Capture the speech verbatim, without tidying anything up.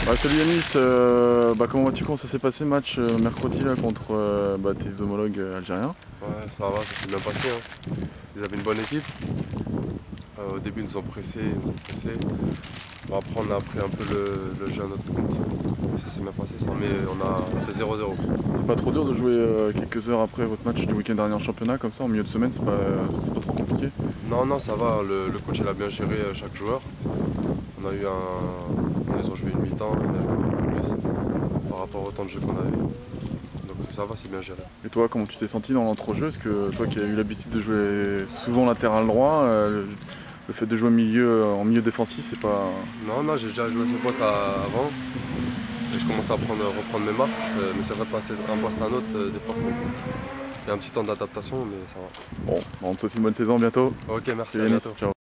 Ouais, salut Yanis, euh, bah, comment vas-tu? Comment ça s'est passé le match euh, mercredi là, contre euh, bah, tes homologues euh, algériens? Ouais, ça va, ça s'est bien passé, hein. Ils avaient une bonne équipe. Euh, au début, ils nous ont pressés, ils nous ont pressés. Bon, après, on a pris un peu le, le jeu à notre compte. Ça s'est bien passé, ça. Mais on a fait zéro zéro. C'est pas trop dur de jouer euh, quelques heures après votre match du week-end dernier en championnat comme ça, en milieu de semaine, c'est pas, c'est pas trop compliqué? Non, non, ça va. Le, le coach, il a bien géré euh, chaque joueur. On a eu un... Ils ont joué une mi-temps, on a joué un peu plus par rapport au temps de jeu qu'on avait. Donc ça va, c'est bien géré. Et toi, comment tu t'es senti dans l'entrejeu? Est-ce que toi qui as eu l'habitude de jouer souvent latéral droit, euh, le fait de jouer milieu, en milieu défensif, c'est pas... Non, non, j'ai déjà joué ce poste à- avant. Et je commence à prendre, reprendre mes marques. C'est- Mais c'est vrai de passer d'un poste à un autre, euh, des fois, il y a un petit temps d'adaptation, mais ça va. Bon, on te souhaite une bonne saison bientôt. Ok, merci, Salut à Yanis, bientôt. ciao.